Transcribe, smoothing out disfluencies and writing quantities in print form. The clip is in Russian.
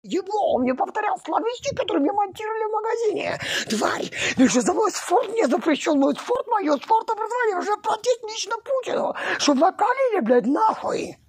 Ебло, он мне повторял словечки, которые мне монтировали в магазине. Тварь, ты же за мой спорт мне запрещен, мой спорт, мое спорт образование уже платить лично Путину, чтоб накалили, блядь, нахуй.